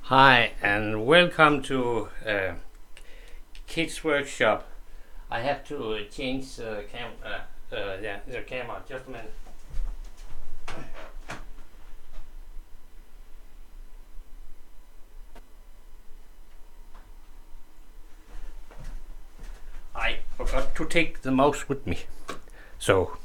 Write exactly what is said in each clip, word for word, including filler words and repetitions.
Hi and welcome to uh, Kids Workshop. I have to uh, change the cam uh, uh, yeah, the camera. Just a minute. I forgot to take the mouse with me. So,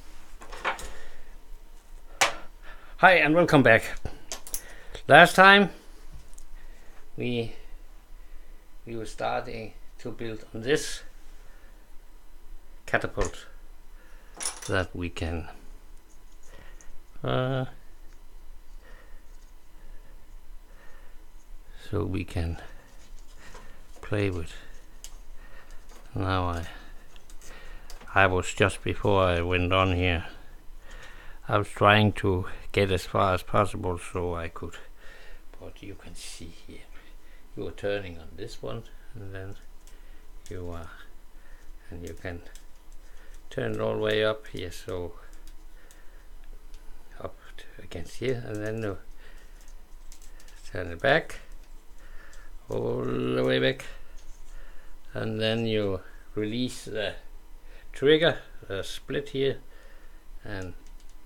hi and welcome back. Last time we we were starting to build on this catapult that we can uh, so we can play with. Now I I was just before I went on here, I was trying to get as far as possible so I could, but you can see here you are turning on this one, and then you are and you can turn it all the way up here, so up to against here, and then you turn it back all the way back, and then you release the trigger, the split here, and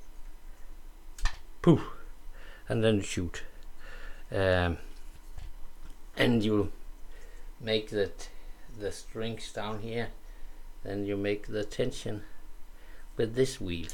poof, and then shoot. Um, and you make the t the strings down here, then you make the tension with this wheel.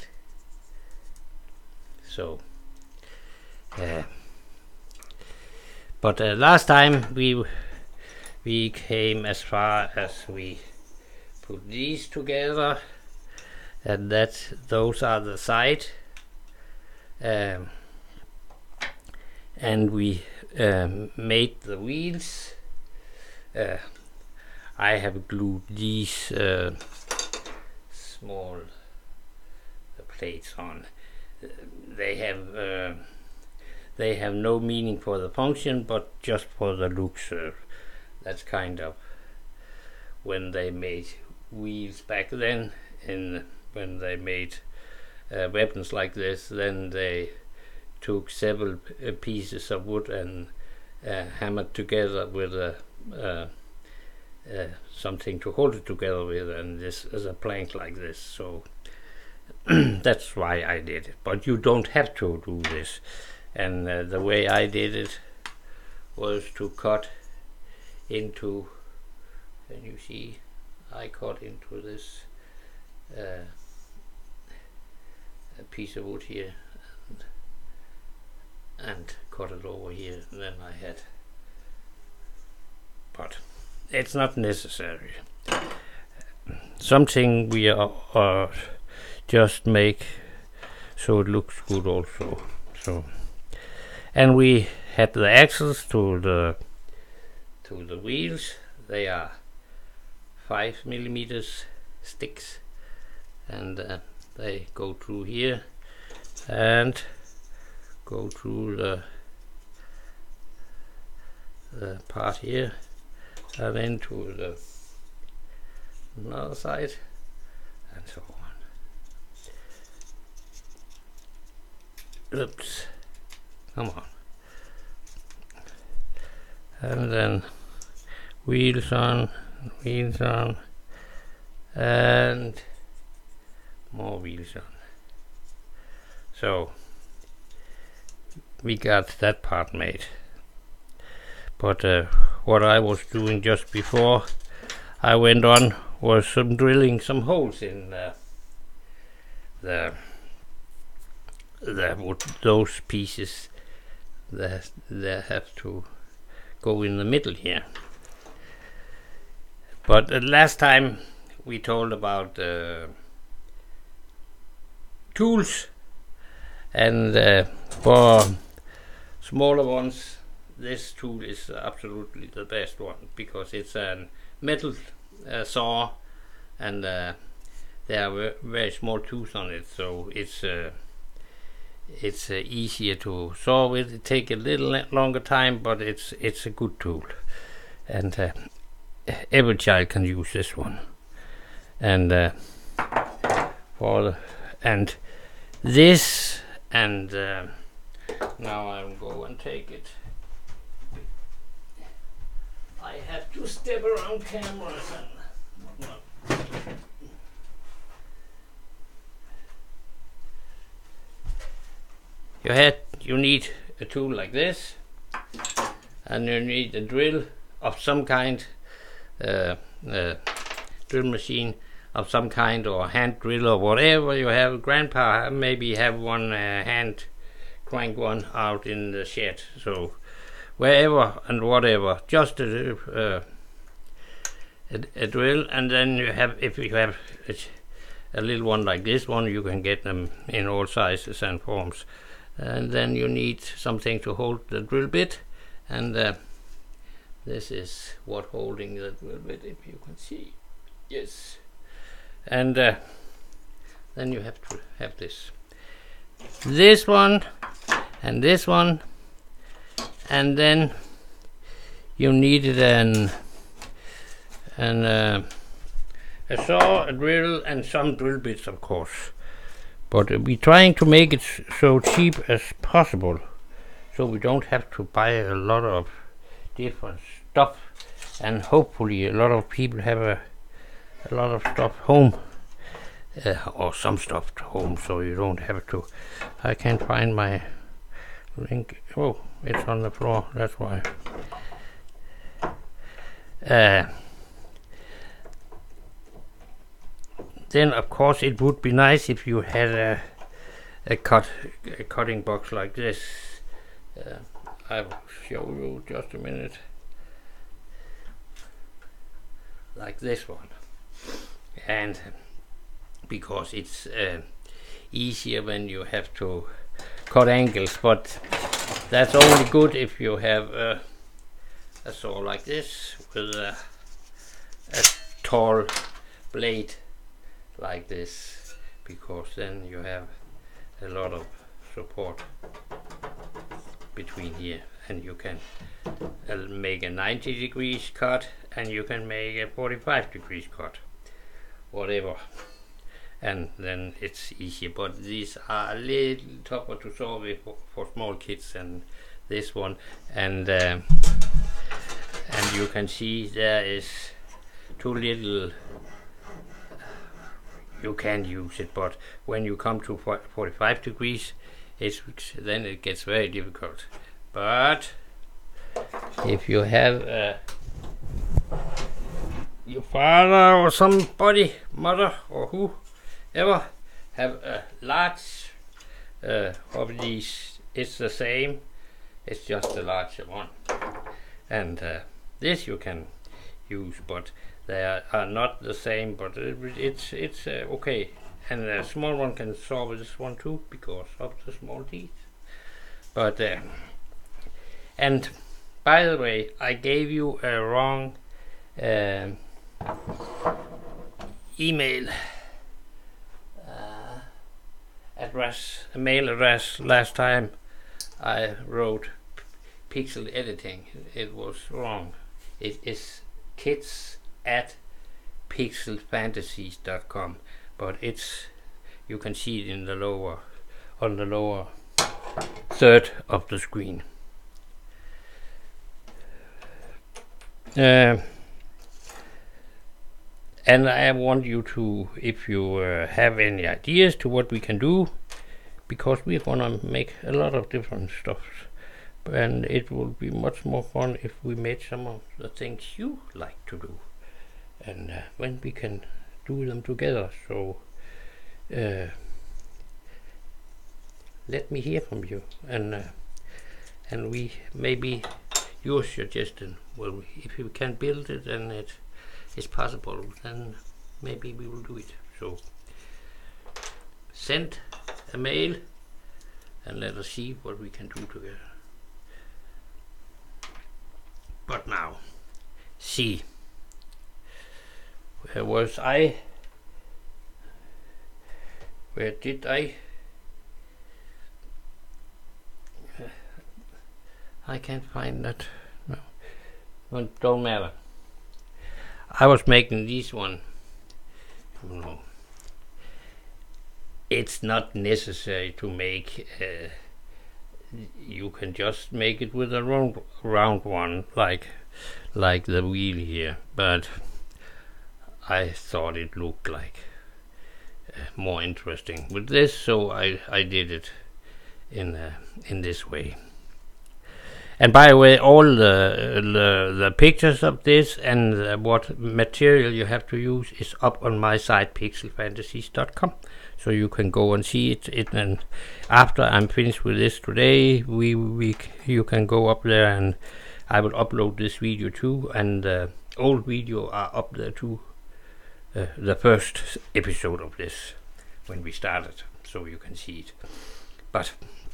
So uh, but uh, last time we we came as far as we put these together, and that those are the side, um, and we um, made the wheels. uh, I have glued these uh, small uh, plates on. Uh, they have uh, they have no meaning for the function, but just for the looks. Uh, that's kind of when they made wheels back then, and when they made uh, weapons like this, then they took several uh, pieces of wood and uh, hammered together with a uh, uh, something to hold it together with, and this is a plank like this. So that's why I did it, but you don't have to do this. And uh, the way I did it was to cut into, and you see I cut into this uh, a piece of wood here, and, and cut it over here, and then I had, but it's not necessary. Something we are uh, just make so it looks good also. So, and we had the axles to the to the wheels. They are five millimeters sticks, and uh, they go through here and go through the the part here, and then to the another side, and so on. Oops, come on. And then wheels on, wheels on, and more wheels on. So we got that part made. But uh, what I was doing just before I went on was some drilling some holes in uh, the the wood, those pieces that that have to go in the middle here. But uh, last time we told about uh, tools, and uh, for smaller ones this tool is absolutely the best one, because it's a metal uh, saw, and uh, there are very small tools on it, so it's uh, it's uh, easier to saw with. It take a little longer time, but it's it's a good tool, and uh, every child can use this one. And uh, for the, and this, and uh, now I'll go and take it have to step around cameras and whatnot. You had you need a tool like this, and you need a drill of some kind, uh, uh, drill machine of some kind, or hand drill, or whatever you have. Grandpa maybe have one uh, hand crank one out in the shed, so wherever and whatever, just a, uh, a, a drill. And then you have, if you have a, a little one like this one, you can get them in all sizes and forms. And then you need something to hold the drill bit, and uh, this is what holding the drill bit, if you can see. Yes. And uh, then you have to have this this one and this one, and then you needed an an uh, a saw, a drill, and some drill bits, of course. But we're trying to make it so cheap as possible, so we don't have to buy a lot of different stuff, and hopefully a lot of people have a, a lot of stuff home, uh, or some stuff at home, so you don't have to. I can't find my link. Oh, it's on the floor, that's why. Uh, Then of course it would be nice if you had a, a cut a cutting box like this. Uh, I will show you just a minute. Like this one, and because it's uh, easier when you have to cut angles, but that's only good if you have uh, a saw like this with a, a tall blade like this, because then you have a lot of support between here, and you can uh, make a ninety degrees cut, and you can make a forty-five degrees cut, whatever, and then it's easier. But these are a little tougher to solve for, for small kids than this one, and uh, and you can see there is too little. You can use it, but when you come to forty-five degrees, it's then it gets very difficult. But if you have uh, your father or somebody, mother or whoever, have a large uh, of these, it's the same. It's just a larger one, and uh, this you can use, but they are, are not the same, but it, it's it's uh, okay. And a small one can solve this one too, because of the small teeth. But uh, and by the way, I gave you a wrong uh, email uh, address, a mail address last time I wrote pixel editing. It was wrong. It is kids at pixelfantasies dot com, but it's, you can see it in the lower, on the lower third of the screen. Uh, and I want you to, if you uh, have any ideas to what we can do, because we're gonna make a lot of different stuff, and it will be much more fun if we made some of the things you like to do, and uh, when we can do them together. So uh, let me hear from you, and uh, and we maybe your suggestion. Well, if you can build it and it is possible, then maybe we will do it. So send a mail and let us see what we can do together. But now, see, where was I? Where did I? I can't find that. No, no, don't matter. I was making this one. No, it's not necessary to make. Uh, you can just make it with a round, round one, like like the wheel here, but I thought it looked like uh, more interesting with this, so I, I did it in uh, in this way. And by the way, all the the, the pictures of this and uh, what material you have to use is up on my site pixel fantasies dot com, so you can go and see it. it and after I'm finished with this today, we we you can go up there and I will upload this video too, and the uh, old video are up there too. Uh, the first episode of this when we started, so you can see it. But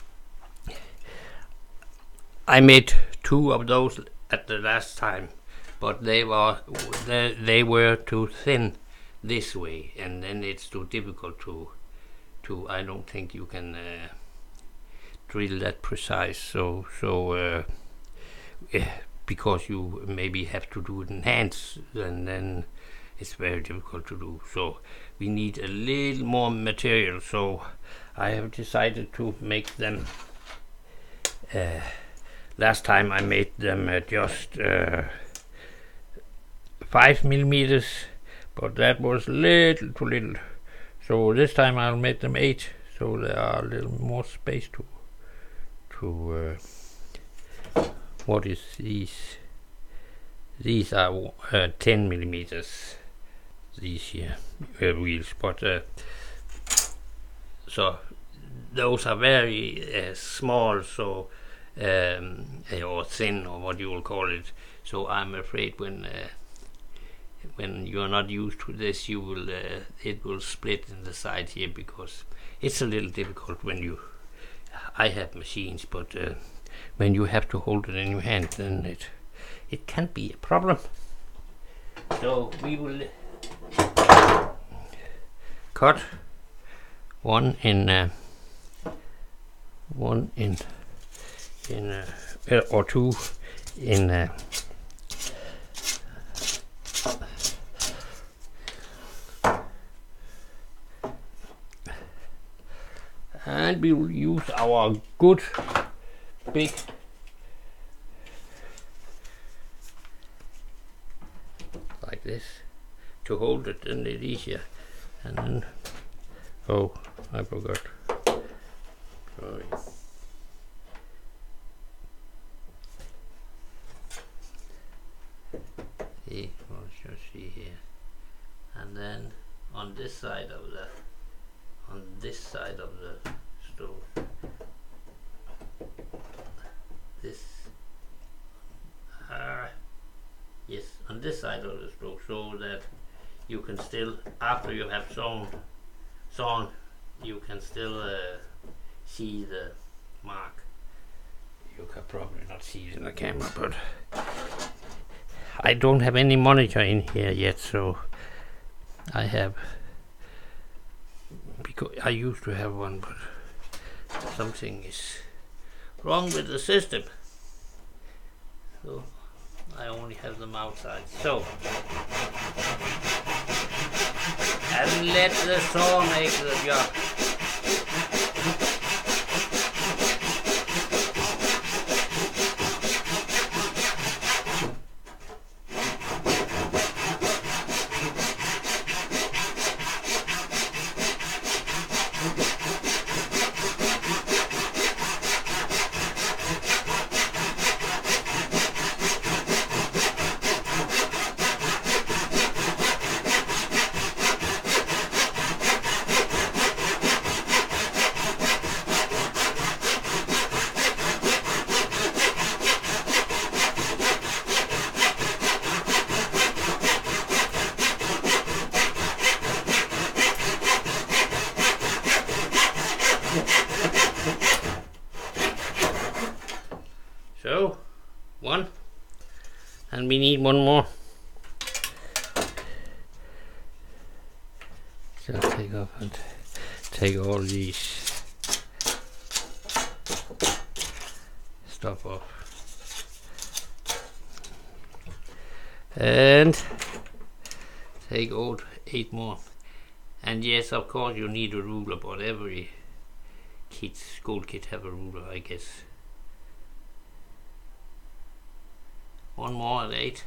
I made two of those at the last time, but they were they, they were too thin this way, and then it's too difficult to to I don't think you can uh, drill that precise, so so uh, yeah, because you maybe have to do it in hands, and then it's very difficult to do. So we need a little more material, so I have decided to make them uh, last time I made them uh, just uh, five millimeters, but that was little too little, so this time I'll make them eight, so there are a little more space to to uh, what is these these are uh, ten millimeters, these here uh, wheels, but uh, so those are very uh, small, so um, or thin, or what you will call it. So I'm afraid when uh, when you're not used to this, you will uh, it will split in the side here, because it's a little difficult when you I have machines, but uh, when you have to hold it in your hand, then it it can be a problem. So we will cut one in uh, one in in uh, or two in uh, and we will use our good big like this to hold it, and it's easier. And then, oh, I forgot. Sorry. See, let's just see here. And then on this side of the, on this side of the stove, this, uh, yes, on this side of the stove, so that you can still, after you have sewn, sewn, you can still uh, see the mark. You can probably not see it in the camera, but I don't have any monitor in here yet, so I have, because I used to have one, but something is wrong with the system, so I only have them outside. So, and let the saw make the job. So, one, and we need one more. So take off and take all these stuff off, and take out eight more. And yes, of course, you need a ruler, but every kit, school kit, have a ruler, I guess. one more at eight.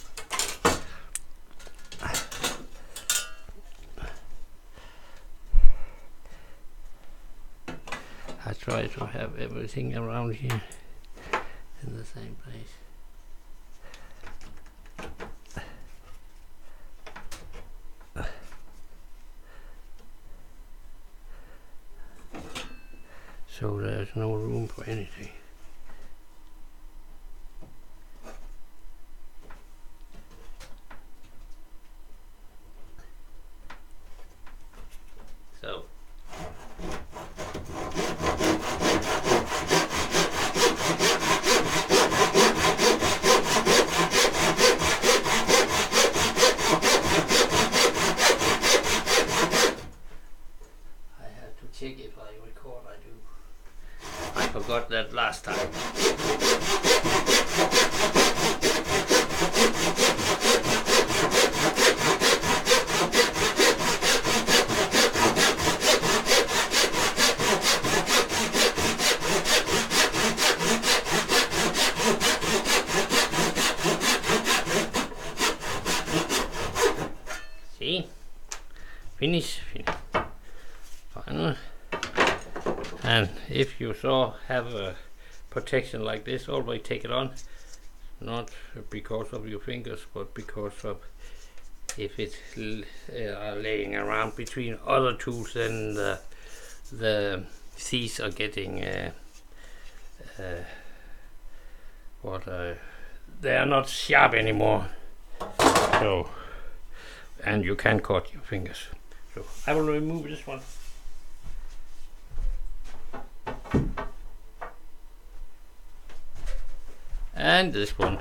I try to have everything around here in the same place. So there's no room for anything. So check if I record, I do. I forgot that last time. See? Finish, finish. Final. And if you saw have a protection like this, always take it on, not because of your fingers, but because of if it's uh, laying around between other tools, then the, the thieves are getting uh, uh, what uh, they are not sharp anymore. So, and you can cut your fingers. So I will remove this one. And this one.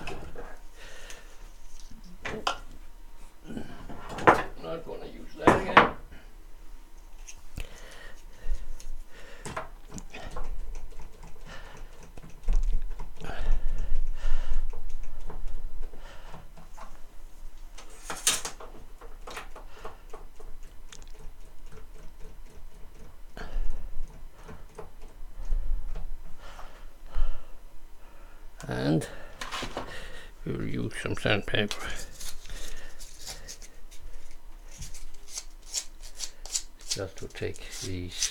Not gonna use that again. And we'll use some sandpaper. Just to take these.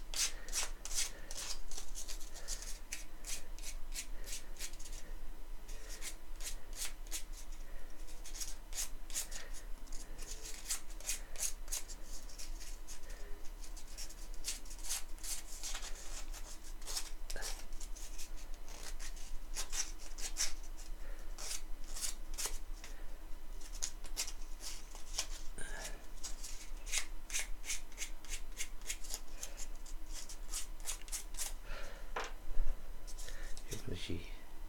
See,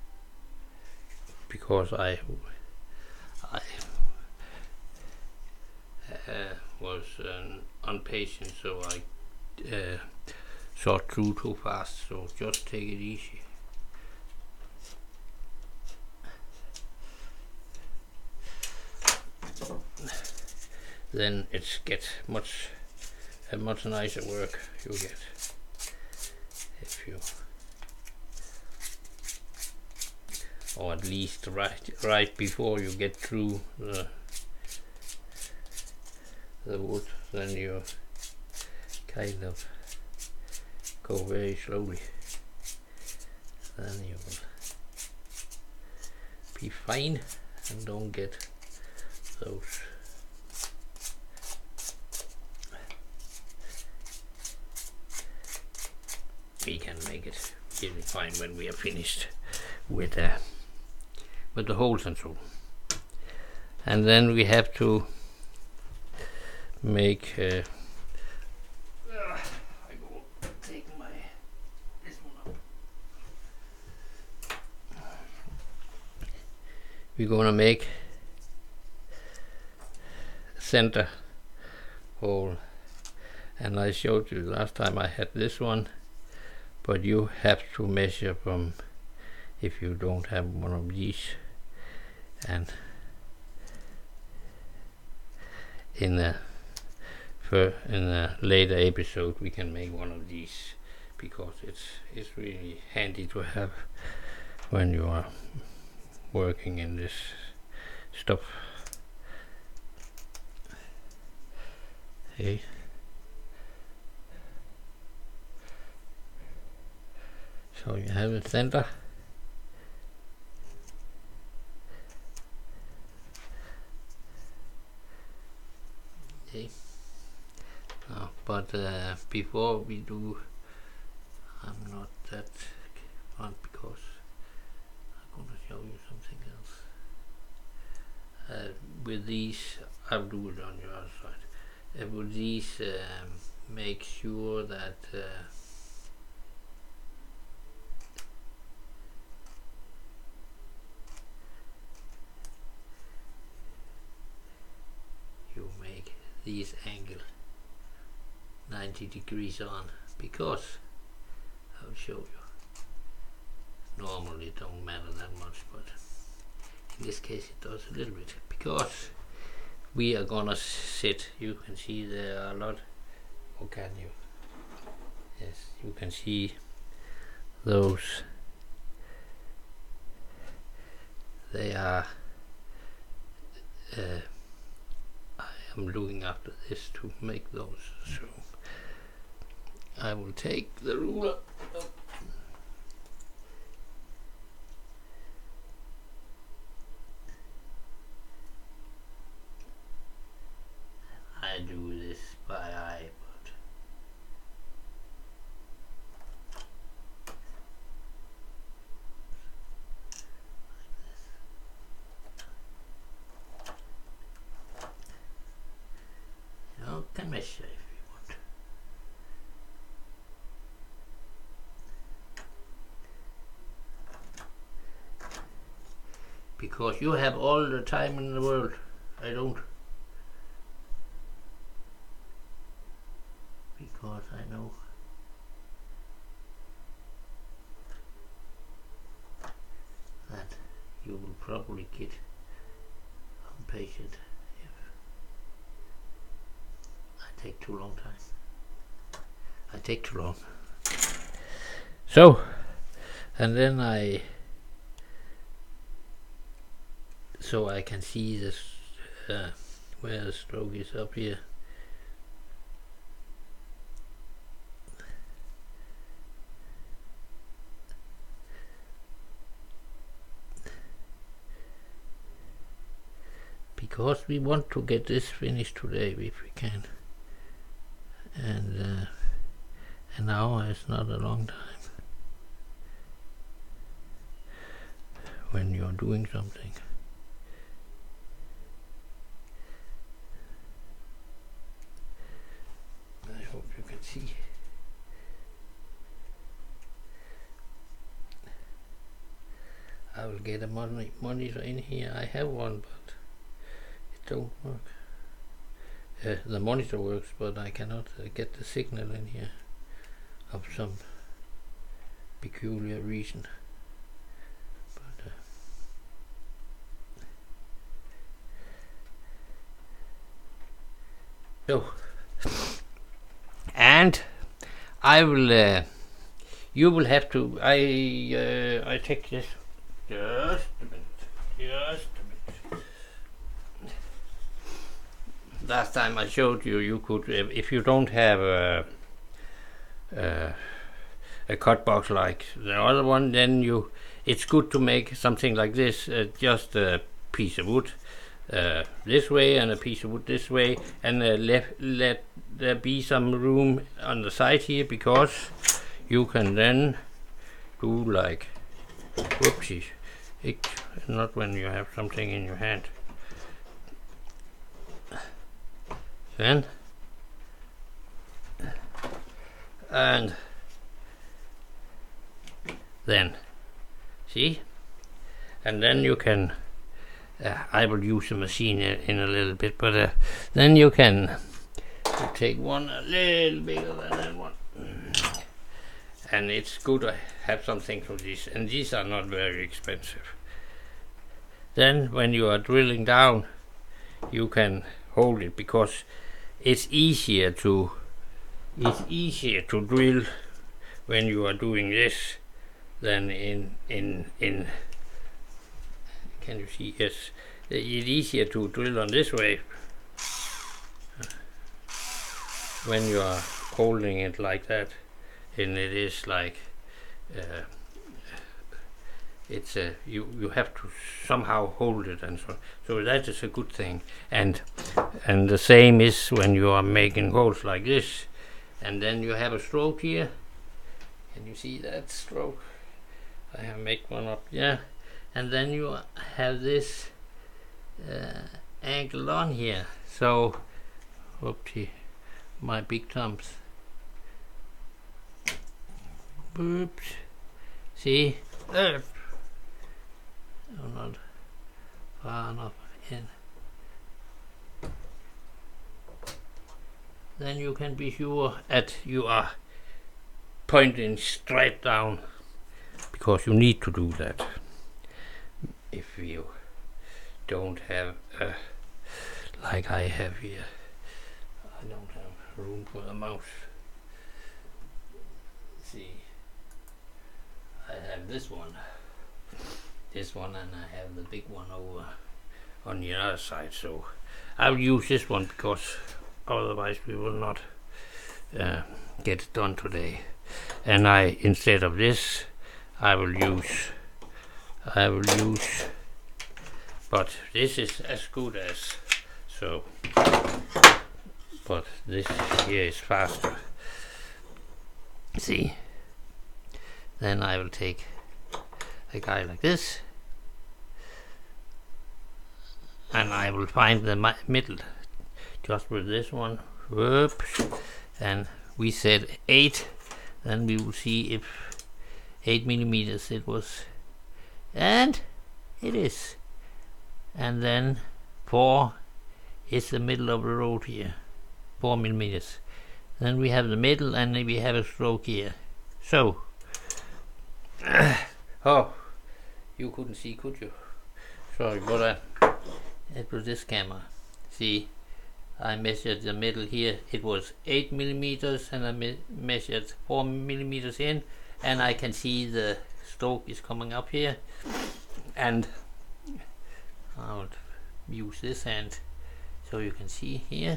because I I uh, was uh, impatient, so I uh, saw through too fast. So just take it easy. Then it gets much a much nicer work you get if you. Or at least right right before you get through the the wood, then you kind of go very slowly. Then you will be fine and don't get those. We can make it really fine when we are finished with uh, with the holes and so. And then we have to make uh, uh, I go take my this one up. We're gonna make a center hole, and I showed you last time I had this one, but you have to measure from, if you don't have one of these. And in a for in a later episode we can make one of these, because it's it's really handy to have when you are working in this stop. Okay. So you have a center. Okay. Uh, but uh, before we do, I'm not that fun because I'm gonna show you something else. Uh, with these, I'll do it on your other side. Uh, with these, um, make sure that uh, you make these angle ninety degrees on, because I'll show you. Normally it don't matter that much, but in this case it does a little bit, because we are gonna sit. You can see there are a lot. Or can you? Yes, you can see those. They are. Uh, I am looking after this to make those. So I will take the ruler. Oh. I do this by eye, but like this. You can measure if you want. Because you have all the time in the world. I don't. Because I know that you will probably get impatient if I take too long time. I take too long. So, and then I, so I can see this, uh, where the stroke is up here. Because we want to get this finished today if we can, and uh, an hour is not a long time when you're doing something. I hope you can see. I will get a mon monitor in here. I have one, but don't work. Uh, the monitor works, but I cannot uh, get the signal in here of some peculiar reason. But uh, so, and I will. Uh, you will have to. I uh, I take this. Just a minute. Just a minute. Last time I showed you, you could, if you don't have a, a, a cut box like the other one, then you, it's good to make something like this, uh, just a piece of wood uh, this way and a piece of wood this way, and uh, let, let there be some room on the side here, because you can then do like, whoopsies, it, not when you have something in your hand. Then and then see, and then you can uh, I will use a machine in a little bit, but uh, then you can you take one a little bigger than that one, and it's good to have something from this, and these are not very expensive. Then when you are drilling down, you can hold it, because it's easier to it's easier to drill when you are doing this than in in in can you see? Yes, it's easier to drill on this way when you are holding it like that, and it is like uh, it's a you you have to somehow hold it, and so so that is a good thing. And and the same is when you are making holes like this, and then you have a stroke here. Can you see that stroke? I have make one up, yeah. And then you have this uh, angle on here. So, oopsie, my big thumbs. Oops. See? There. Oh, not far enough in. Then you can be sure that you are pointing straight down, because you need to do that. If you don't have, uh, like I have here, I don't have room for a mouse. See, I have this one, this one, and I have the big one over on the other side. So I'll use this one because otherwise we will not uh, get it done today. And I, instead of this, I will use, I will use, but this is as good as, so, but this here is faster. See, then I will take a guy like this, and I will find the middle, just with this one, whoops, and we said eight, then we will see if eight millimeters it was, and it is. And then four is the middle of the road here, four millimeters. Then we have the middle, and then we have a stroke here. So, oh, you couldn't see, could you? Sorry, but uh, it was this camera. See, I measured the middle here. It was eight millimeters, and I me measured four millimeters in, and I can see the stroke is coming up here. And I'll use this hand so you can see here,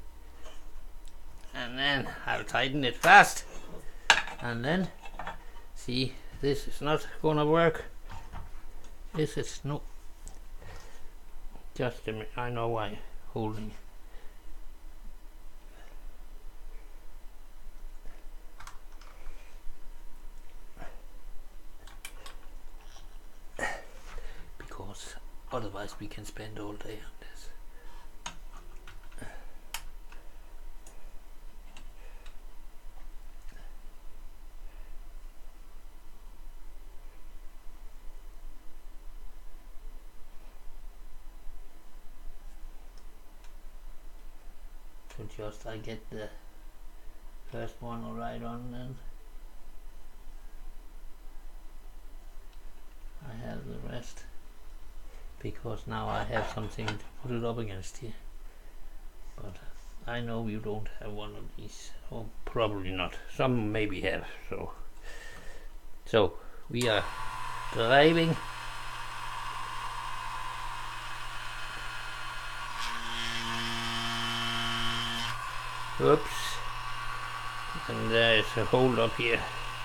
and then I'll tighten it fast, and then see, this is not gonna work. This is no, just a minute, I know why. Holding because otherwise we can spend all day on this. So just I get the first one right on, and I have the rest, because now I have something to put it up against here. But I know you don't have one of these, or probably not. Some maybe have. So, so we are driving. Oops, and there is a hole up here.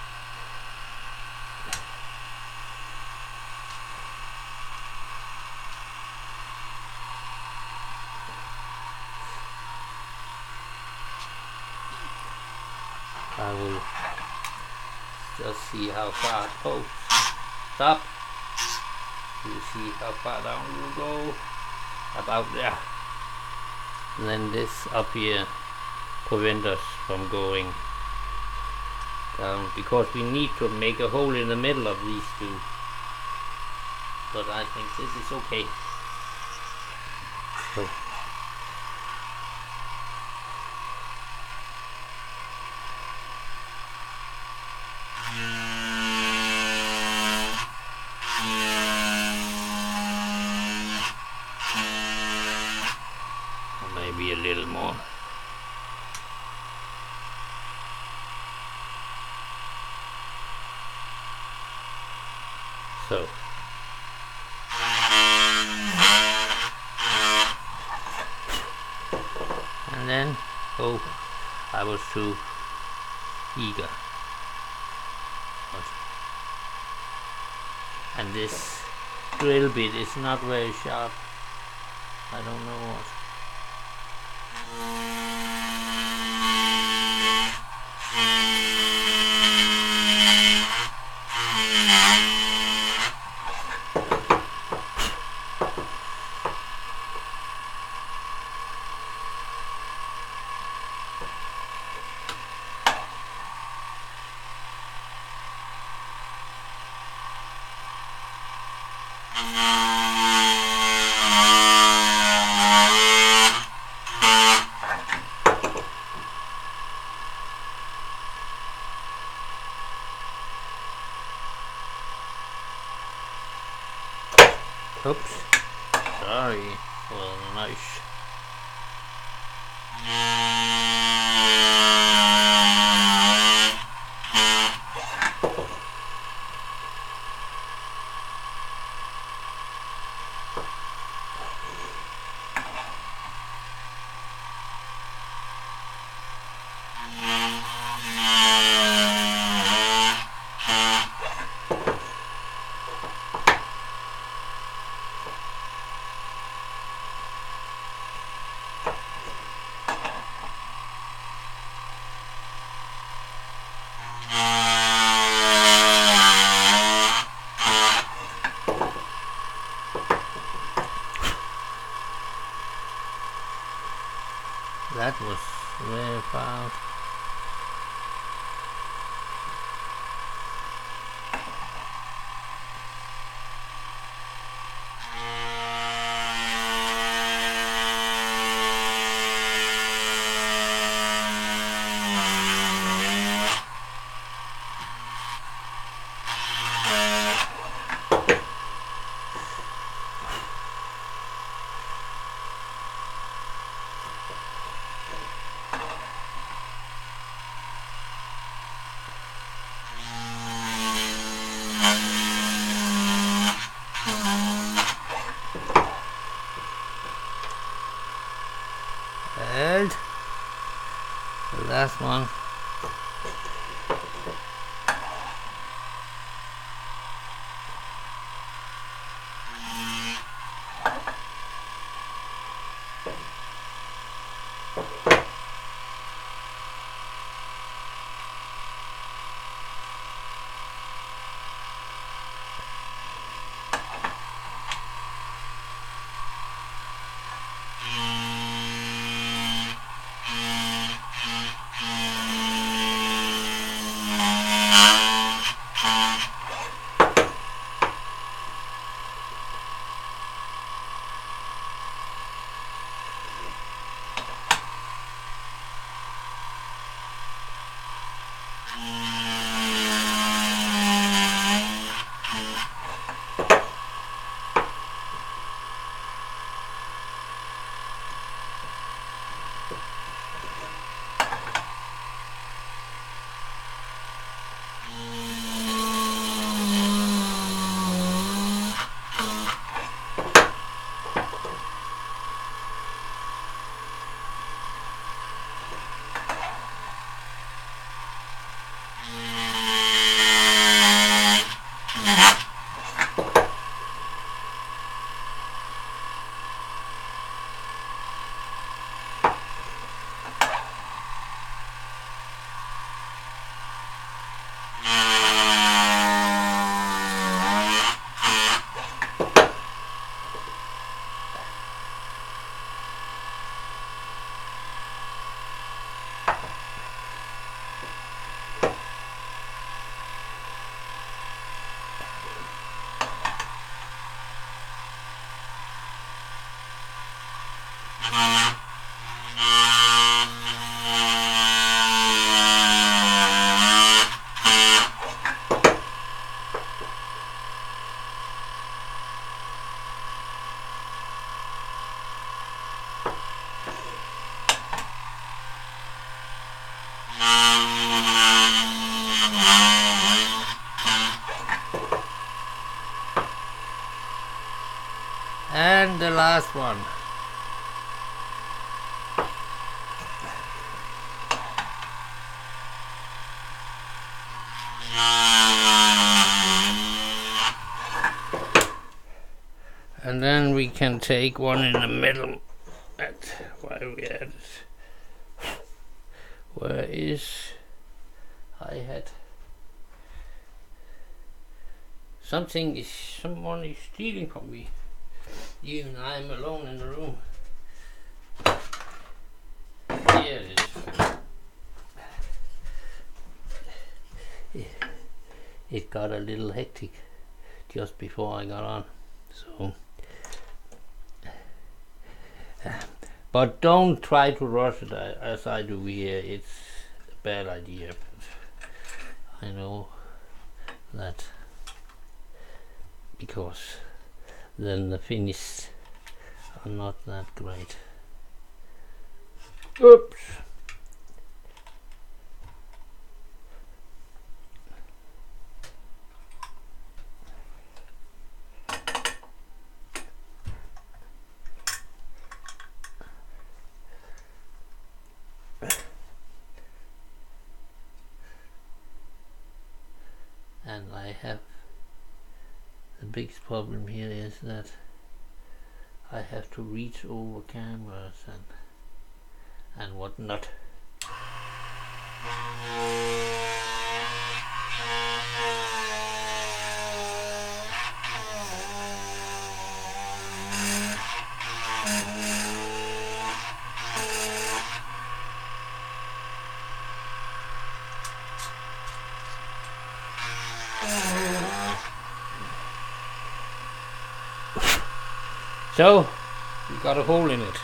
I will just see how far it goes. Stop. You see how far down you go. About there. And then this up here prevent us from going down, because we need to make a hole in the middle of these two. But I think this is okay. So maybe a little more. So then, oh, I was too eager. And this drill bit is not very sharp. I don't know what. Oops, sorry for the noise. That was very fast. And the last one. And the last one. And then we can take one in the middle. At where we at it. Where is hi-hat? Something is someone is stealing from me. Even I'm alone in the room. Here it is. It got a little hectic just before I got on. So but don't try to rush it as I do here. It's a bad idea, but I know that because then the finishes are not that great. Oops. And I have the biggest problem here is that I have to reach over cameras and and whatnot. So, we got a hole in it.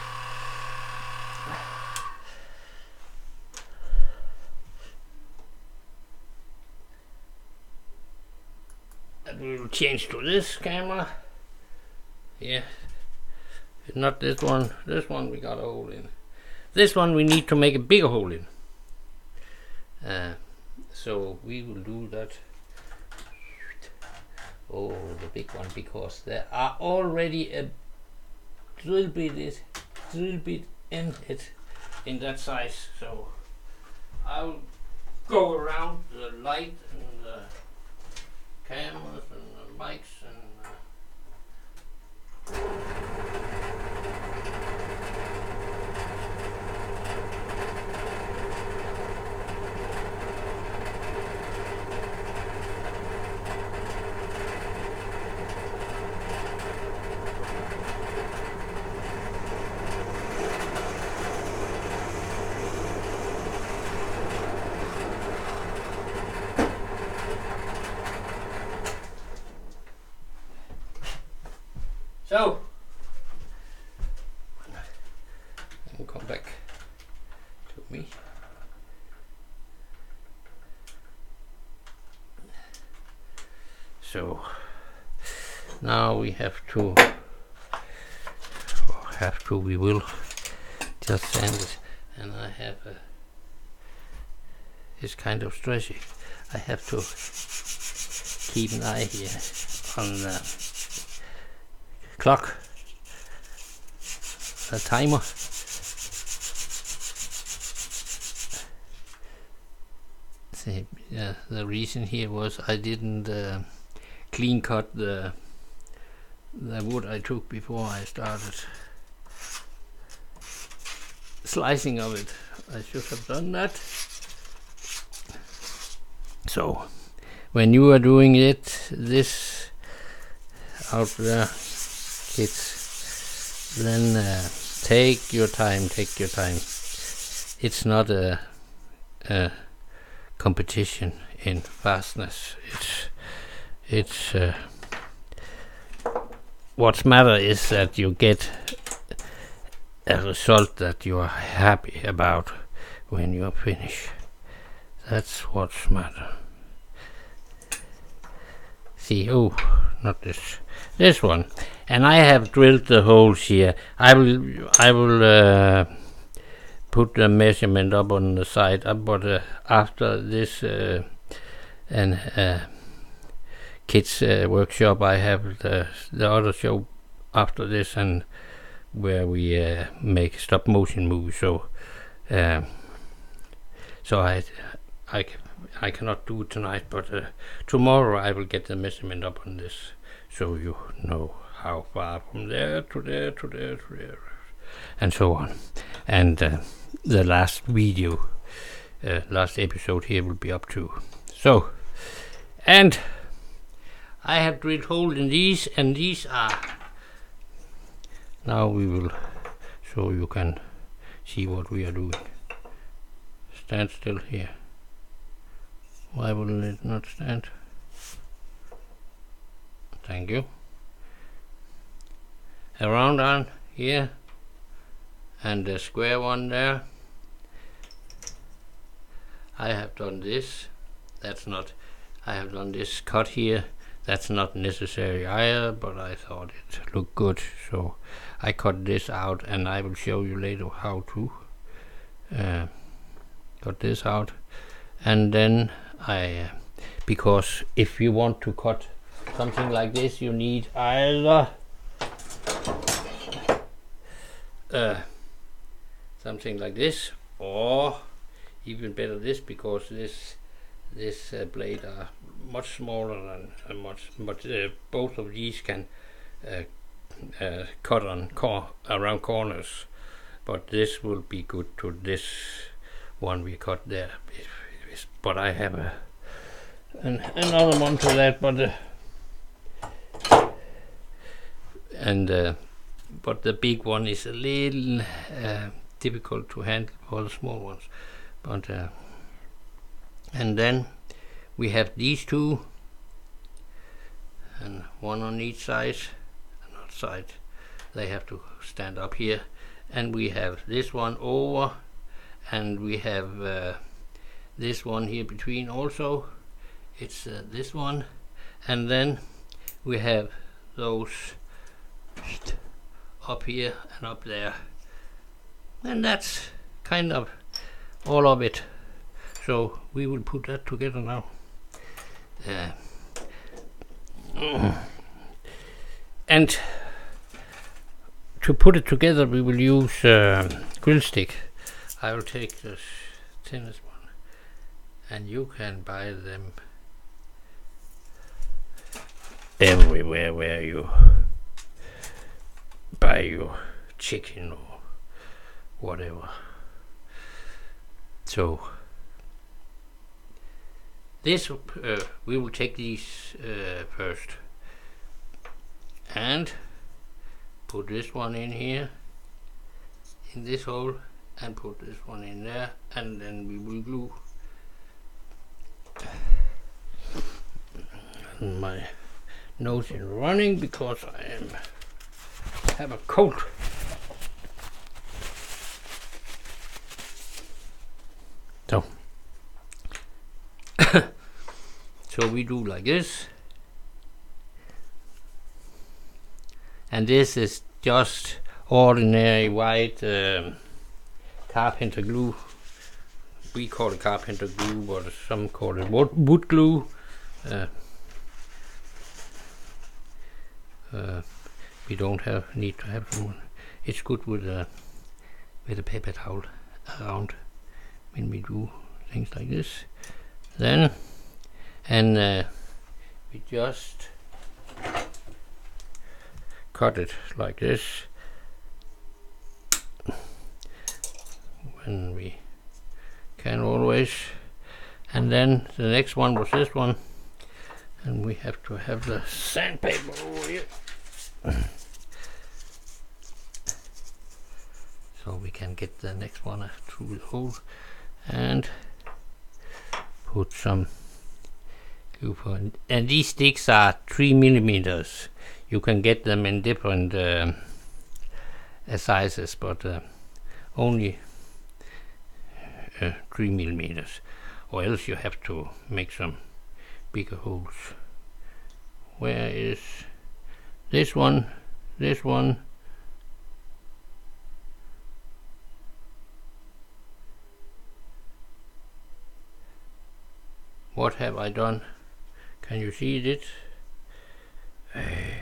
And we will change to this camera. Yeah, not this one. This one we got a hole in. This one we need to make a bigger hole in. Uh, so we will do that. Oh, the big one, because there are already a drill bit is drill bit in it in that size. So I'll go around the light and the cameras and the mics and uh, so and come back to me. So now we have to have to we will just sand it, and I have a it's kind of stressy. I have to keep an eye here on the clock, a timer. See, yeah, the reason here was I didn't uh, clean cut the the wood I took before I started slicing of it. I should have done that. So when you are doing it, this out there, kids, then uh, take your time, take your time. It's not a, a competition in fastness. It's it's uh, what's matter is that you get a result that you are happy about when you are finished. That's what's matter. See, oh, not this, this one. And I have drilled the holes here. I will, I will uh, put the measurement up on the side. Uh, but uh, after this uh, and uh, kids uh, workshop, I have the the other show after this, and where we uh, make stop motion movies. So, uh, so I I, I cannot do it tonight, but uh, tomorrow I will get the measurement up on this, so you know how far from there to there to there to there, and so on. And uh, the last video, uh, last episode here will be up too. So, and I have drilled hole in these, and these are, now we will, so you can see what we are doing. Stand still here. Why will it not stand? Thank you. A round one here, and a square one there. I have done this. That's not, I have done this cut here. That's not necessary either, but I thought it looked good, so I cut this out, and I will show you later how to uh, cut this out. And then I, uh, because if you want to cut something like this, you need either uh, something like this, or even better this, because this this uh, blade are much smaller than uh, much, but uh, both of these can uh, uh, cut on cor around corners, but this will be good to this one we cut there. But I have a an, another one to that, but uh, and uh, but the big one is a little uh, difficult to handle for the small ones. But uh, and then we have these two, and one on each side, not side. They have to stand up here, and we have this one over, and we have uh, this one here between also. It's uh, this one, and then we have those up here and up there, and that's kind of all of it. So we will put that together now. Uh, and to put it together, we will use uh, grill stick. I will take this thinnest one, and you can buy them everywhere where you buy your chicken or whatever. So this uh, we will take these uh, first and put this one in here in this hole, and put this one in there, and then we will glue. And my nose is running because I am have a cold. So so we do like this, and this is just ordinary white um, carpenter glue. We call it carpenter glue, but some call it wood, wood glue. Uh, uh, we don't have need to have someone. It's good with a with a paper towel around when we do things like this. Then and uh, we just cut it like this when we can always. And then the next one was this one, and we have to have the sandpaper over here so we can get the next one through the hole, and put some glue for. And these sticks are three millimeters. You can get them in different uh, sizes, but uh, only uh, three millimeters, or else you have to make some bigger holes. Where is this one? This one. What have I done? Can you see it? Uh,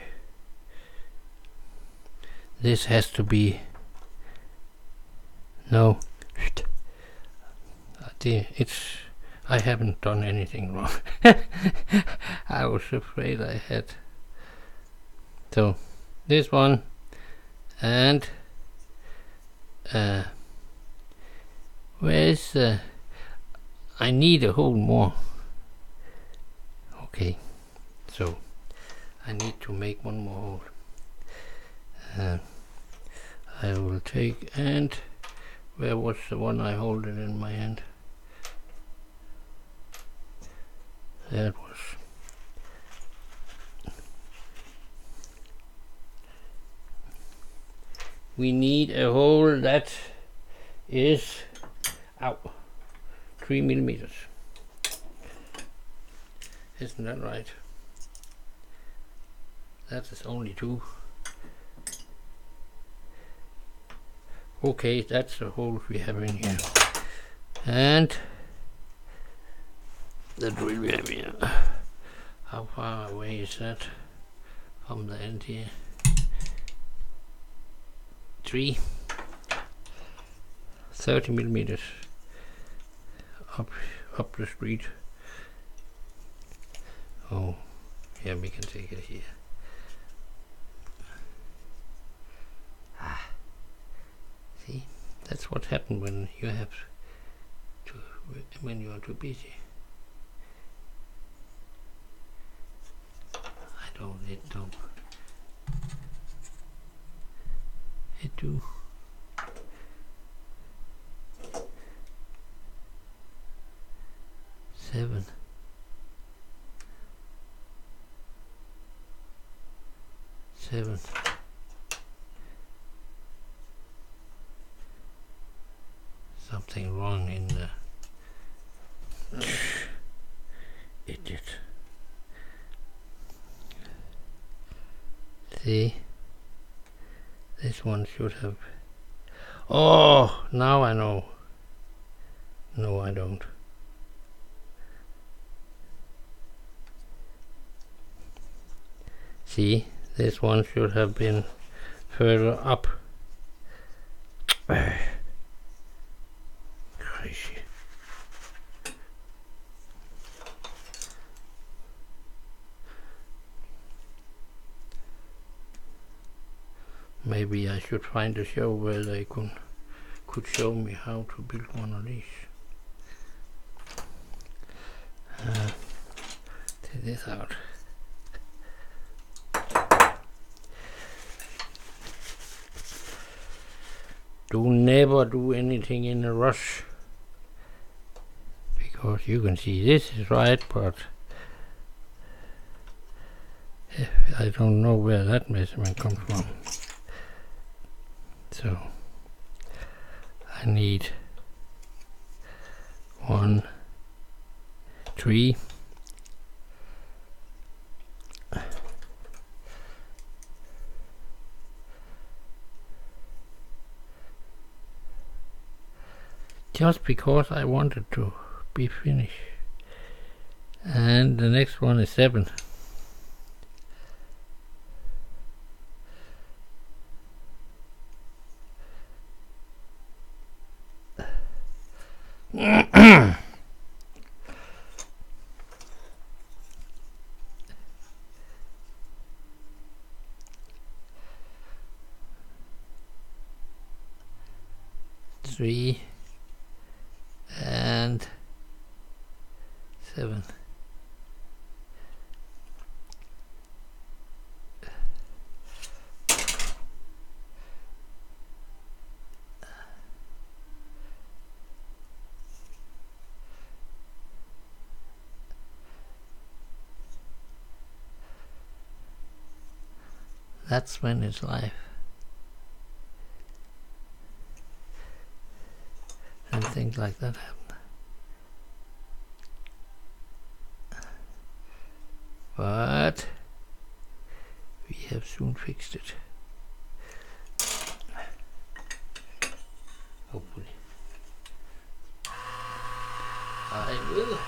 this has to be, no, it's I haven't done anything wrong. I was afraid I had. So this one, and uh, where's uh, I need a hole more. Okay, so I need to make one more hole. Uh, I will take, and where was the one I hold it in my hand? That was. We need a hole that is out three millimeters. Isn't that right? That is only two. Okay, that's the hole we have in here. And the drill we have here. How far away is that from the end here? Three. thirty millimeters up up the street. Oh, yeah, we can take it here. Ah, see, that's what happened when you have to when you are too busy. I don't it don't it do. Seven. Seven. Something wrong in the idiot. See, this one should have. Oh, now I know. No, I don't. See, this one should have been further up. Crazy. Maybe I should find a show where they could could show me how to build one of these. Uh, take this out. Do never do anything in a rush, because you can see this is right, but I don't know where that measurement comes from. So I need one, three, just because I wanted to be finished. And the next one is seven. Three and seven. That's when it's live. And things like that happen. But we have soon fixed it. Hopefully. I will.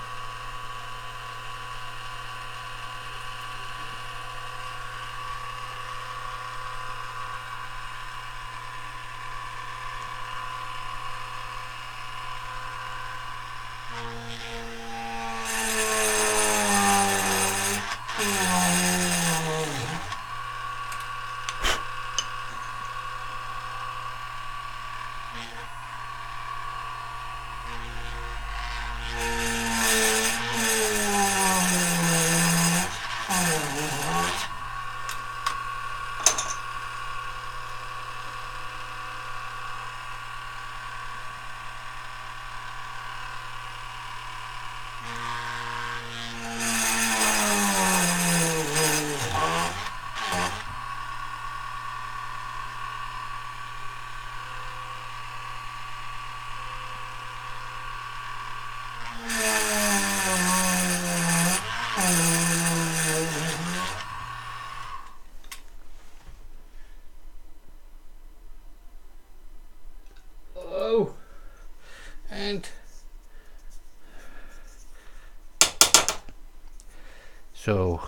So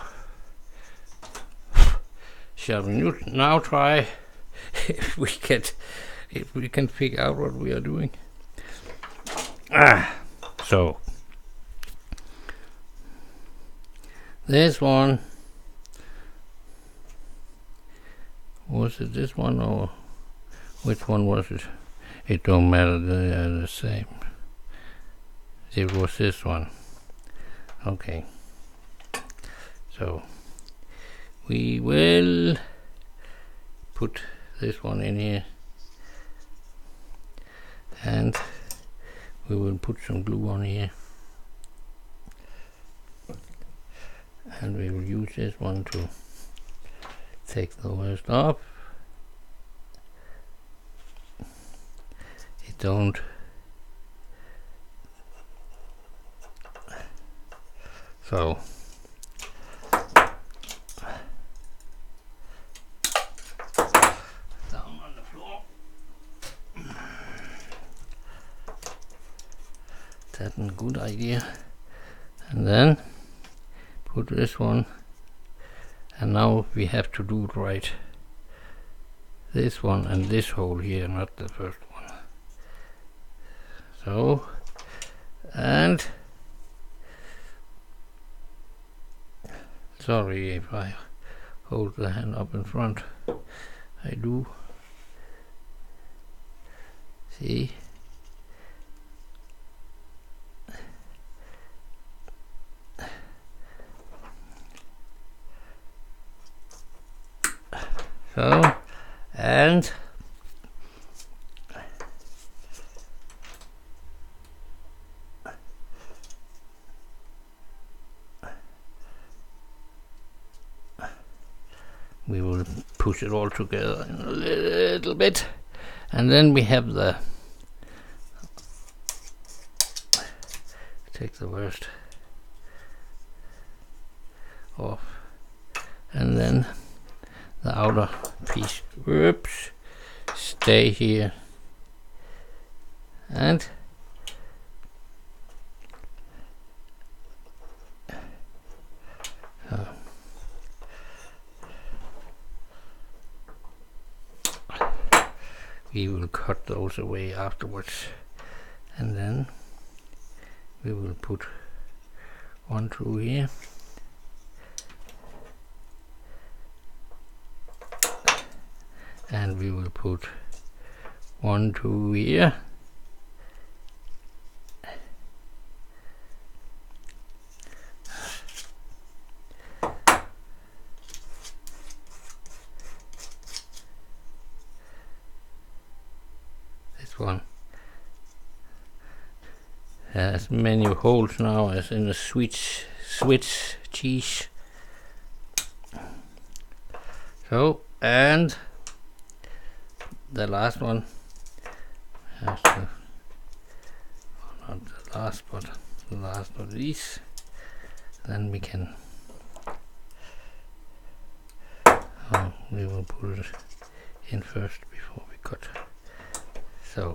shall we now try if we can if we can figure out what we are doing? Ah, so this one, was it this one or which one was it? It don't matter, they are the same. It was this one. Okay, so we will put this one in here and we will put some glue on here and we will use this one to take the rest off. It don't so down on the floor. That's a good idea. And then put this one, and now we have to do it right. This one and this hole here, not the first one. So, and sorry if I hold the hand up in front. I do. See? So, and we will push it all together in a little bit, and then we have the take the worst off, and then the outer piece, whoops, stay here, and uh, we will cut those away afterwards, and then we will put one through here. And we will put one, two here. This one has many holes now as in a switch, switch cheese. So, and the last one has to, not the last, but the last of these. Then we can, oh, we will put it in first before we cut. So,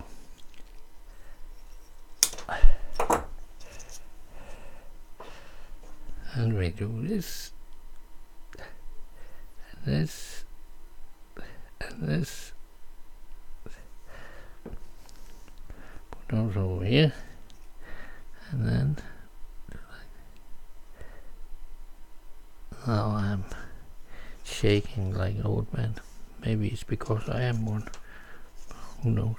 and we do this, and this, and this. Those over here, and then now I'm shaking like an old man. Maybe it's because I am one. Who knows?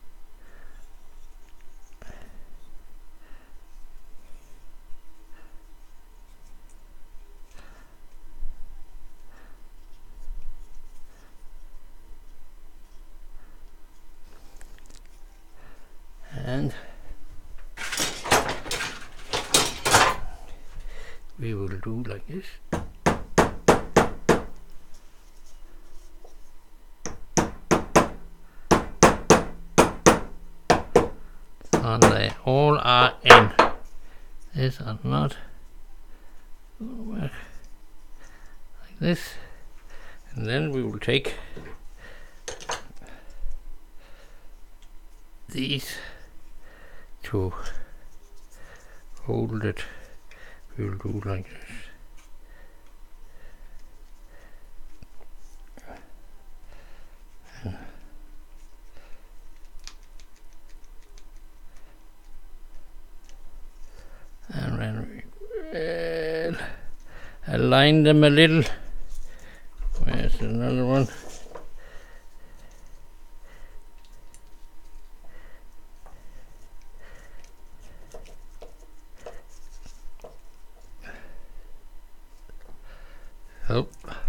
And we will do like this. And they all are in. These are not going to work like this. And then we will take these to hold it. We will do like this. align them a little. Where's another one? Oh.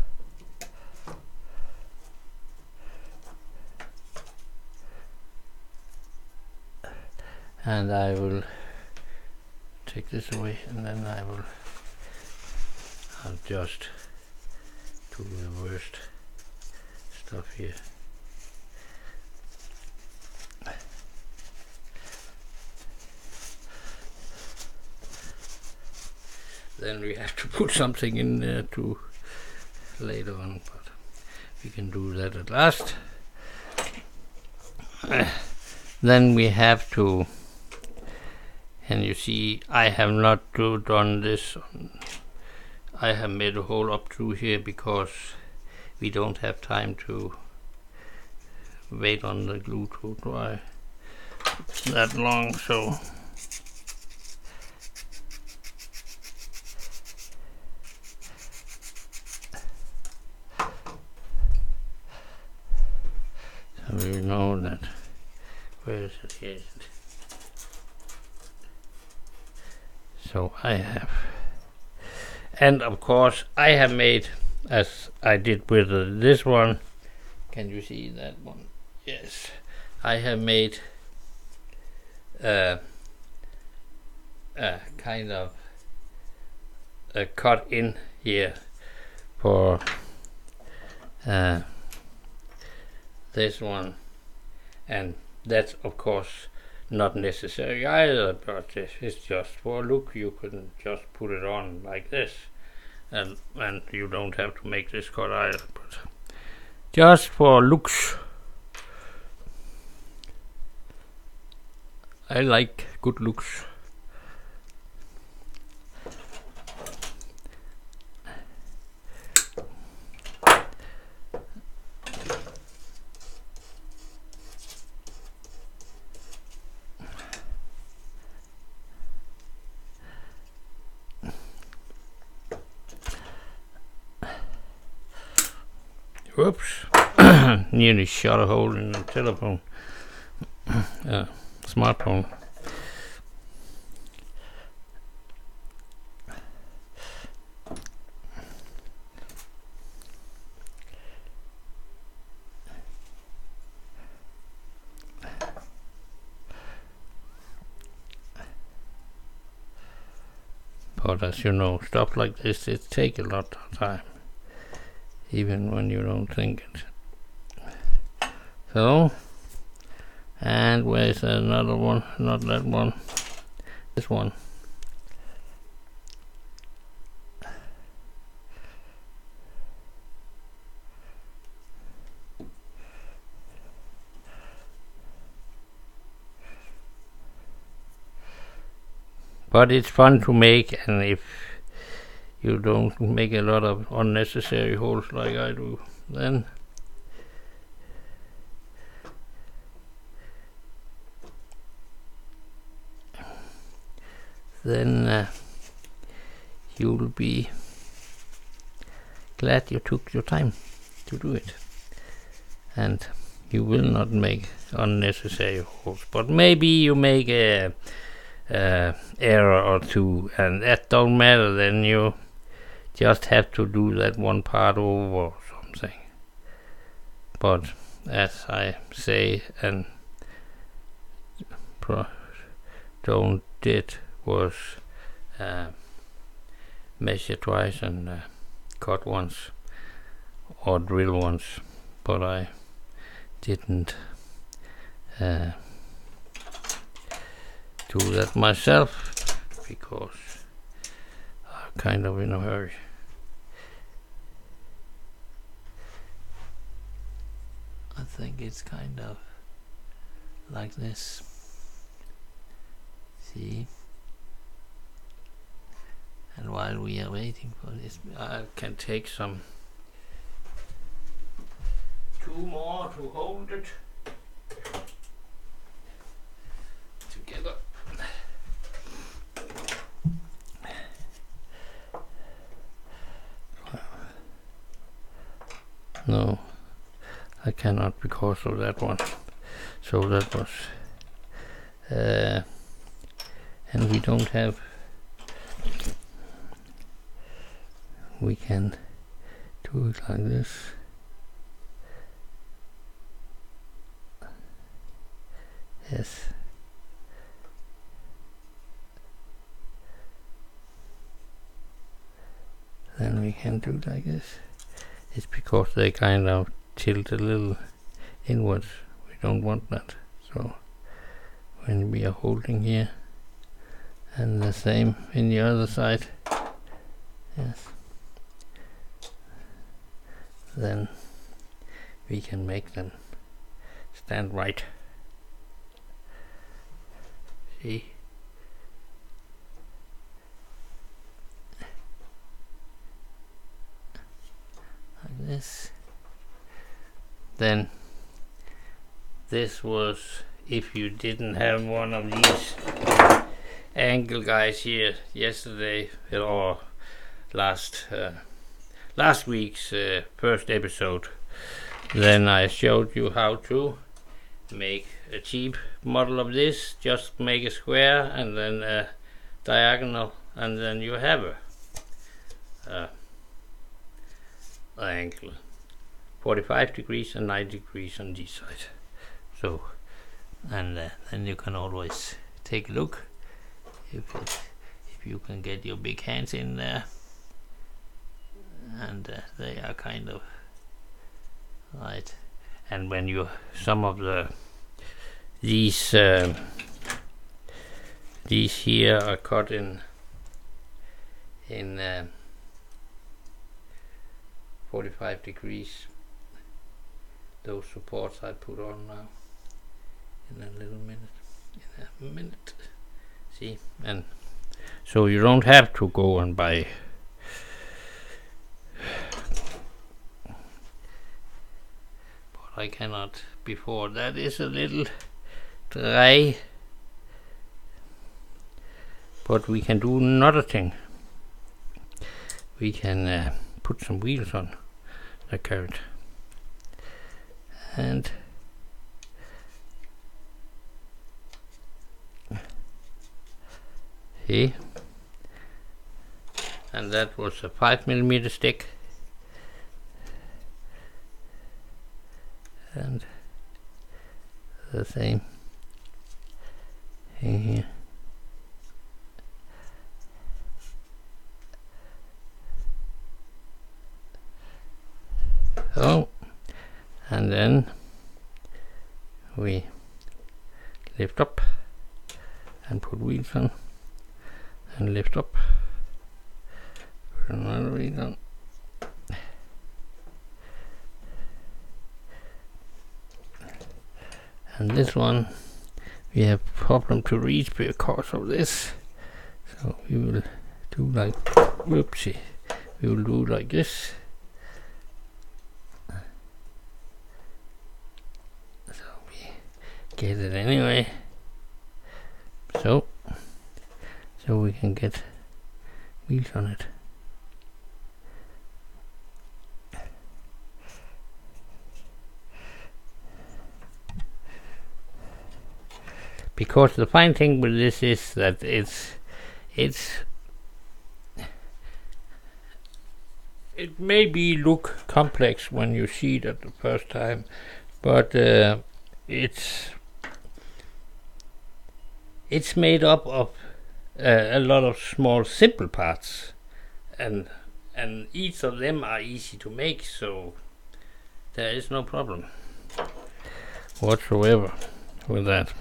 And I will take this away, and then I will adjust to the worst stuff here. Then we have to put something in there to later on, but we can do that at last. Uh, then we have to, and you see I have not do, done this on, I have made a hole up through here because we don't have time to wait on the glue to dry that long, so so we know that. Where is it? Here is it. So I have, and of course I have made, as I did with uh, this one. Can you see that one? Yes, I have made uh, a kind of a cut in here for uh, this one, and that's of course not necessary either, but it's just for a look. You can just put it on like this, and and you don't have to make this cut either, but just for looks. I like good looks. Whoops, nearly shot a hole in the telephone, uh, smartphone. But as you know, stuff like this, it takes a lot of time, even when you don't think it. So, and where's another one? Not that one, this one. But it's fun to make, and if you don't make a lot of unnecessary holes like I do, then then uh, you'll be glad you took your time to do it, and you will not make unnecessary holes. But maybe you make a uh, error or two, and that don't matter. Then you just have to do that one part over or something. But as I say, and pro don't did was uh, measure twice and uh, cut once or drill once, but I didn't uh, do that myself because I'm kind of in a hurry. I think it's kind of like this. See? And while we are waiting for this, I can take some two more to hold it together. no, I cannot because of that one. So that was uh, and we don't have, we can do it like this. Yes. Then we can do like this. It's because they kind of tilt a little inwards. We don't want that. So when we are holding here, and the same in the other side, yes, then we can make them stand right. See? Like this. Then this was if you didn't have one of these angle guys here yesterday or last uh, last week's uh, first episode, then I showed you how to make a cheap model of this. Just make a square and then a diagonal, and then you have a uh, angle forty-five degrees and ninety degrees on this side. So, and uh, then you can always take a look if it, if you can get your big hands in there, and uh, they are kind of right. And when you some of the these uh, these here are cut in in uh, forty-five degrees. Those supports I put on now in a little minute. In a minute. See, and so you don't have to go and buy I cannot before. That is a little dry, but we can do another thing. We can uh, put some wheels on the carrot, and see, and that was a five millimeter stick. And the same thing here. So, and then we lift up and put wheels on, and lift up, put another wheel on. And this one we have problem to reach because of this, so we will do like, whoopsie, we will do like this. So we get it anyway, so so we can get wheels on it. Because the fine thing with this is that it's it's it may be look complex when you see it at the first time, but uh, it's it's made up of uh, a lot of small simple parts, and and each of them are easy to make, so there is no problem whatsoever with that.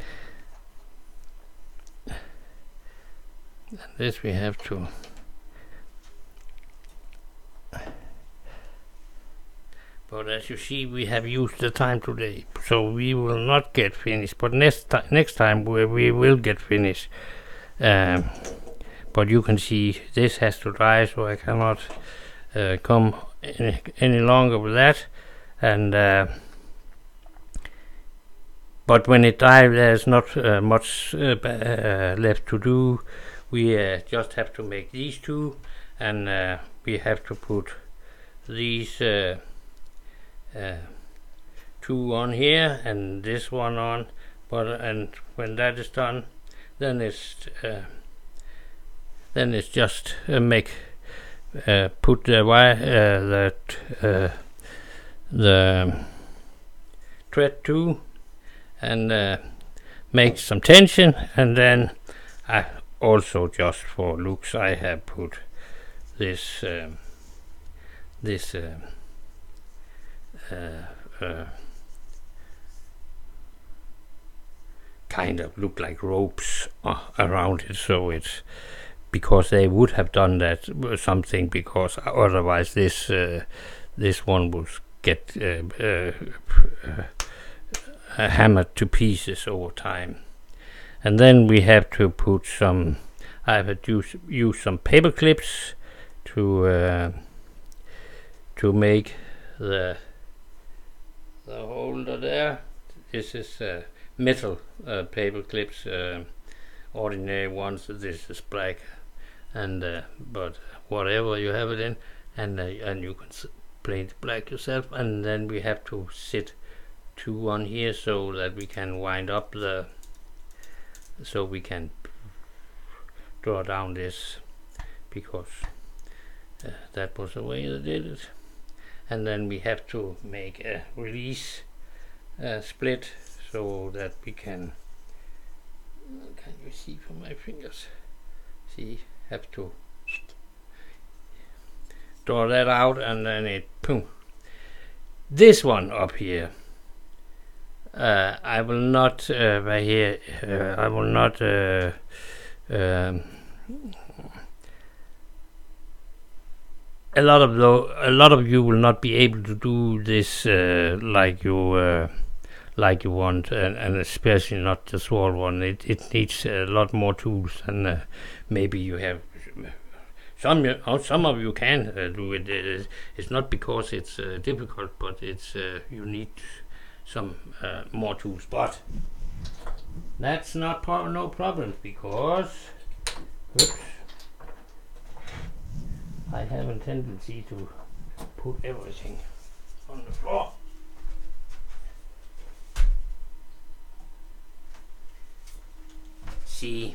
And this we have to but as you see, we have used the time today, so we will not get finished, but next time next time we, we will get finished. Um, but you can see this has to dry, so I cannot uh, come any, any longer with that. And uh, but when it dries, there's not uh, much uh, uh, left to do. We uh, just have to make these two, and uh, we have to put these uh, uh, two on here and this one on, but and when that is done, then it's uh, then it's just uh, make uh, put the wire uh, that uh, the thread to and uh, make some tension, and then I also, just for looks, I have put this um, this uh, uh, uh, kind of look like ropes uh, around it, so it's because they would have done that uh, something, because otherwise this uh, this one would get uh, uh, uh, hammered to pieces over time. And then we have to put some, I have used use some paper clips to uh, to make the the holder there. This is uh, metal uh, paper clips, uh, ordinary ones. This is black, and uh, but whatever you have it in, and uh, and you can paint black yourself. And then we have to sit two on here so that we can wind up the, so we can draw down this, because uh, that was the way they did it. And then we have to make a release uh, split so that we can, can you see from my fingers, see, have to draw that out, and then it, boom. This one up here, uh, I will not, uh, right here, uh, I will not, uh, um, a lot of the, a lot of you will not be able to do this uh, like you uh, like you want, and, and especially not the small one. It it needs a lot more tools, and uh, maybe you have some. Uh, some of you can uh, do it. It's not because it's uh, difficult, but it's uh, you need some uh, more tools. But that's not pro no problem, because oops, I have a tendency to put everything on the floor. See,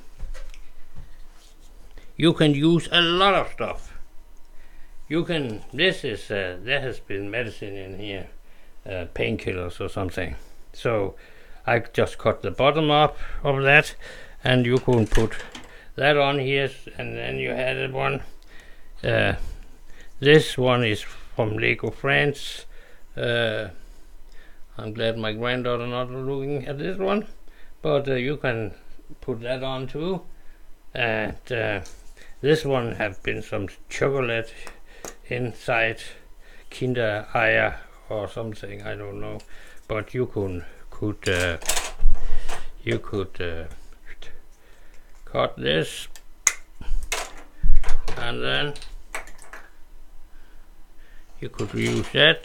you can use a lot of stuff. You can, this is, uh, there has been medicine in here, uh, painkillers or something. So I just cut the bottom up of that, and you can put that on here, and then you had one. Uh, this one is from Lego France. Uh, I'm glad my granddaughter not looking at this one, but uh, you can put that on too. And uh, this one have been some chocolate inside, Kinder Eier or something, I don't know. But you could could uh, you could uh, cut this, and then you could use that.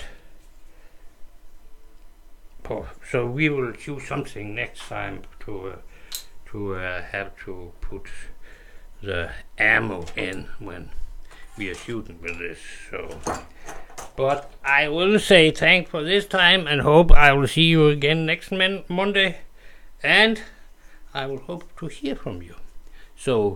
So we will choose something next time to uh, to uh, have to put the ammo in when we are shooting with this. So, but I will say thank for this time, and hope I will see you again next mon Monday, and I will hope to hear from you. So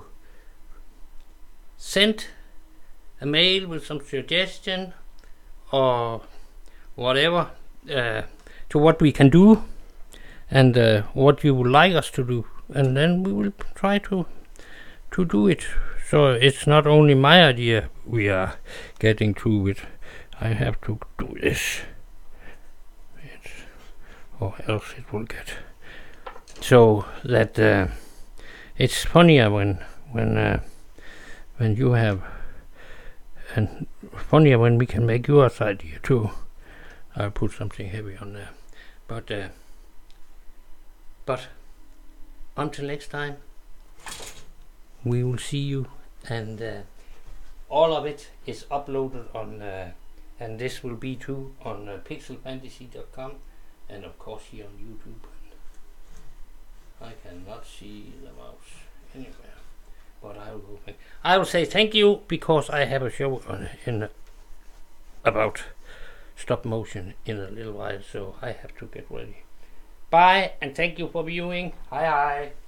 send a mail with some suggestion or whatever uh, to what we can do, and uh, what you would like us to do, and then we will try to to do it. So it's not only my idea we are getting through it. I have to do this, it's, or else it will get so that uh, it's funnier when when uh, when you have, and funnier when we can make yours idea too. I'll put something heavy on there, but uh, but until next time, we will see you, and uh, all of it is uploaded on, uh, and this will be too on uh, pixel fantasy dot com, and of course here on YouTube. I cannot see the mouse anywhere, but I will. I will say thank you, because I have a show on in about stop motion in a little while, so I have to get ready. Bye, and thank you for viewing. Hi, hi.